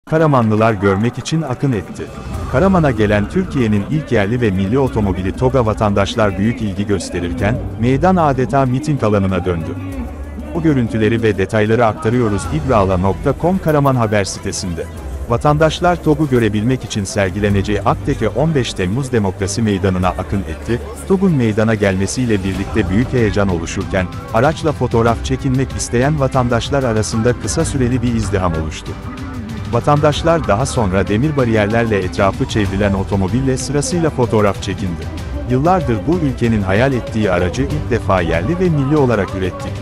Karamanlılar görmek için akın etti. Karaman'a gelen Türkiye'nin ilk yerli ve milli otomobili TOG'a vatandaşlar büyük ilgi gösterirken, meydan adeta miting alanına döndü. Bu görüntüleri ve detayları aktarıyoruz ibraala.com Karaman haber sitesinde. Vatandaşlar TOG'u görebilmek için sergileneceği Akteke 15 Temmuz Demokrasi Meydanı'na akın etti. TOG'un meydana gelmesiyle birlikte büyük heyecan oluşurken, araçla fotoğraf çekinmek isteyen vatandaşlar arasında kısa süreli bir izdiham oluştu. Vatandaşlar daha sonra demir bariyerlerle etrafı çevrilen otomobille sırasıyla fotoğraf çekindi. Yıllardır bu ülkenin hayal ettiği aracı ilk defa yerli ve milli olarak ürettik.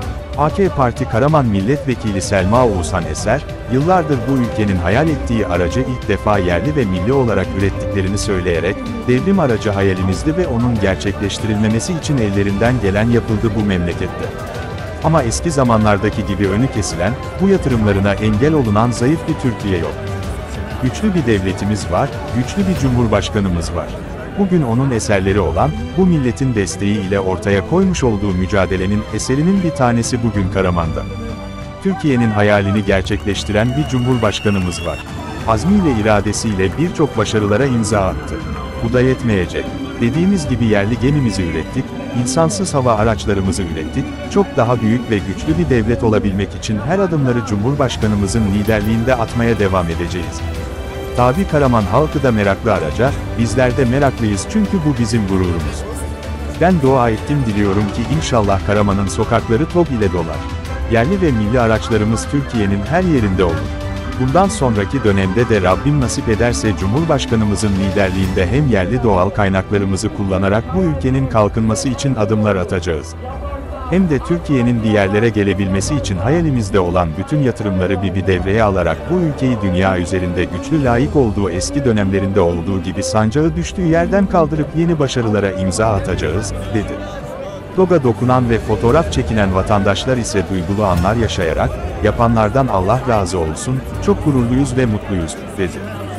AK Parti Karaman Milletvekili Selma Oğuzhan Eser, yıllardır bu ülkenin hayal ettiği aracı ilk defa yerli ve milli olarak ürettiklerini söyleyerek, devrim aracı hayalimizdi ve onun gerçekleştirilmemesi için ellerinden gelen yapıldı bu memlekette. Ama eski zamanlardaki gibi önü kesilen, bu yatırımlarına engel olunan zayıf bir Türkiye yok. Güçlü bir devletimiz var, güçlü bir cumhurbaşkanımız var. Bugün onun eserleri olan, bu milletin desteği ile ortaya koymuş olduğu mücadelenin eserinin bir tanesi bugün Karaman'da. Türkiye'nin hayalini gerçekleştiren bir cumhurbaşkanımız var. Azmiyle iradesiyle birçok başarılara imza attı. Bu da yetmeyecek. Dediğimiz gibi yerli gemimizi ürettik, insansız hava araçlarımızı ürettik, çok daha büyük ve güçlü bir devlet olabilmek için her adımları Cumhurbaşkanımızın liderliğinde atmaya devam edeceğiz. Tabi Karaman halkı da meraklı araca, bizler de meraklıyız çünkü bu bizim gururumuz. Ben dua ettim diliyorum ki inşallah Karaman'ın sokakları TOG ile dolar. Yerli ve milli araçlarımız Türkiye'nin her yerinde olur. Bundan sonraki dönemde de Rabbim nasip ederse Cumhurbaşkanımızın liderliğinde hem yerli doğal kaynaklarımızı kullanarak bu ülkenin kalkınması için adımlar atacağız. Hem de Türkiye'nin bir yerlere gelebilmesi için hayalimizde olan bütün yatırımları bir devreye alarak bu ülkeyi dünya üzerinde güçlü layık olduğu eski dönemlerinde olduğu gibi sancağı düştüğü yerden kaldırıp yeni başarılara imza atacağız, dedi. TOG'a dokunan ve fotoğraf çekinen vatandaşlar ise duygulu anlar yaşayarak, yapanlardan Allah razı olsun, çok gururluyuz ve mutluyuz, dedi.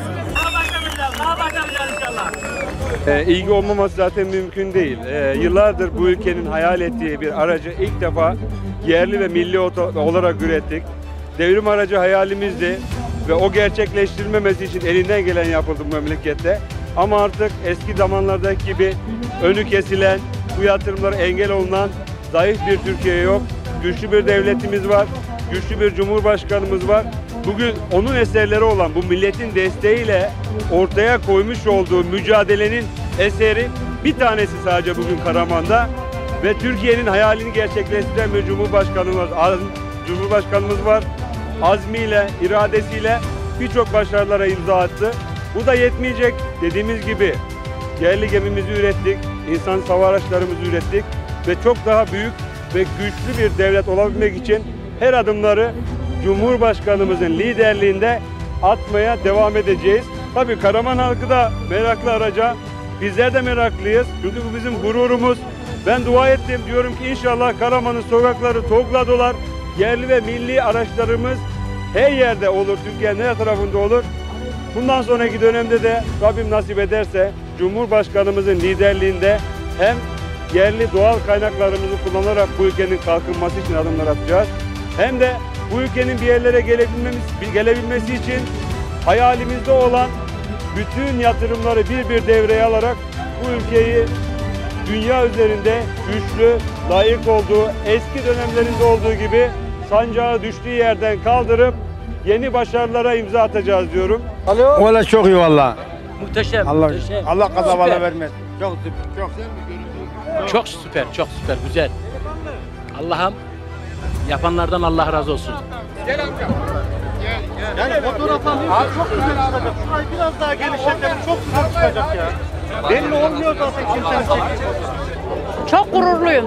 İlgi olmaması zaten mümkün değil. Yıllardır bu ülkenin hayal ettiği bir aracı ilk defa yerli ve milli olarak ürettik. Devrim aracı hayalimizdi ve o gerçekleştirilmemesi için elinden gelen yapıldı bu memlekette. Ama artık eski zamanlardaki gibi önü kesilen, bu yatırımlara engel olunan zayıf bir Türkiye yok. Güçlü bir devletimiz var, güçlü bir cumhurbaşkanımız var. Bugün onun eserleri olan bu milletin desteğiyle ortaya koymuş olduğu mücadelenin eseri bir tanesi sadece bugün Karaman'da ve Türkiye'nin hayalini gerçekleştiren bir cumhurbaşkanımız var. Azmiyle, iradesiyle birçok başarılara imza attı. Bu da yetmeyecek. Dediğimiz gibi yerli gemimizi ürettik, insansız hava araçlarımızı ürettik ve çok daha büyük ve güçlü bir devlet olabilmek için her adımları Cumhurbaşkanımızın liderliğinde atmaya devam edeceğiz. Tabii Karaman halkı da meraklı araca, bizler de meraklıyız. Çünkü bu bizim gururumuz. Ben dua ettim, diyorum ki inşallah Karaman'ın sokakları TOG'la dolar. Yerli ve milli araçlarımız her yerde olur, Türkiye'nin her tarafında olur. Bundan sonraki dönemde de Rabbim nasip ederse Cumhurbaşkanımızın liderliğinde hem yerli doğal kaynaklarımızı kullanarak bu ülkenin kalkınması için adımlar atacağız. Hem de bu ülkenin bir yerlere gelebilmesi için hayalimizde olan bütün yatırımları bir devreye alarak bu ülkeyi dünya üzerinde güçlü, layık olduğu, eski dönemlerinde olduğu gibi sancağı düştüğü yerden kaldırıp yeni başarılara imza atacağız diyorum. Valla çok iyi valla. Muhteşem. Allah kaza bala vermez. Çok süper, çok süper, güzel. Allah'ım yapanlardan Allah razı olsun. Gel amca. Gel. Yani fotoğraf alıyorsun. Abi çok güzel çıkacak. Şurayı biraz daha genişletelim. Çok güzel çıkacak ya. Belli olmuyor zaten kimsenin çektiği. Çok gururluyum.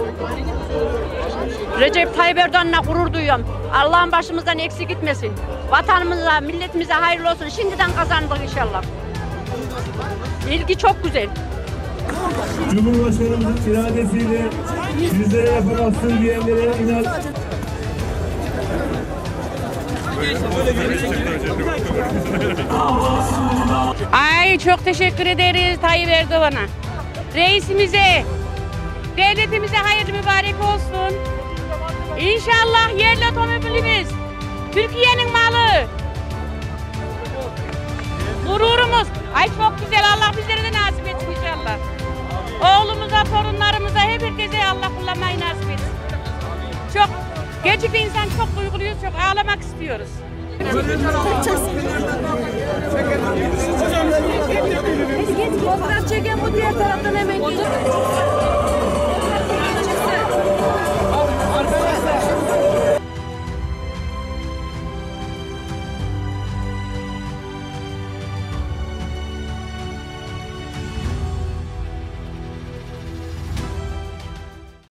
Recep Tayyip Erdoğan'la gurur duyuyorum. Allah'ın başımızdan eksik gitmesin. Vatanımıza, milletimize hayırlı olsun. Şimdiden kazandık inşallah. İlgi çok güzel. Cumhurbaşkanımızın iradesiyle sizlere yapamazsın diyenlere inan. Ay çok teşekkür ederiz Tayyip Erdoğan'a. Reisimize, devletimize hayırlı mübarek olsun. İnşallah yerli otomobilimiz Türkiye'nin malı. Ay çok güzel, Allah bizlere de nasip etsin inşallah. Oğlumuza, torunlarımıza, herkese Allah kullanmayı nasip etsin. Çok, gerçekten insan çok duyguluyuz, çok ağlamak istiyoruz. Fotoğraf çeken bu diğer taraftan hemen